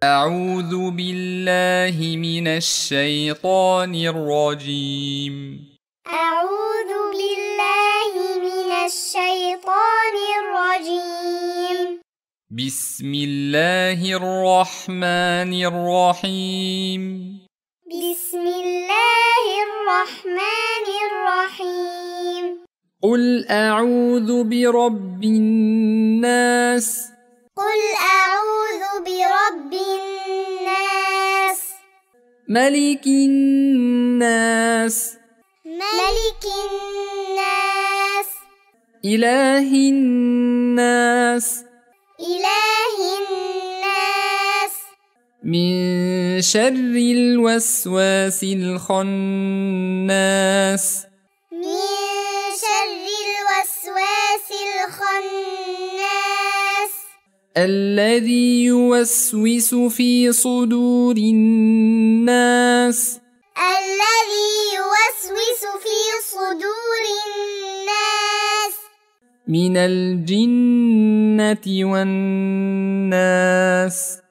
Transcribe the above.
أعوذ بالله من الشيطان الرجيم. أعوذ بالله من الشيطان الرجيم. بسم الله الرحمن الرحيم. بسم الله الرحمن الرحيم. قل أعوذ برب الناس. قل أعوذ برب الناس. ملك الناس. ملك الناس. إله الناس. إله الناس. من شر الوسواس الخناس. من شر الوسواس الخناس. الذي يوسوس في صدور الناس. الذي يوسوس في صدور الناس. من الجنة والناس.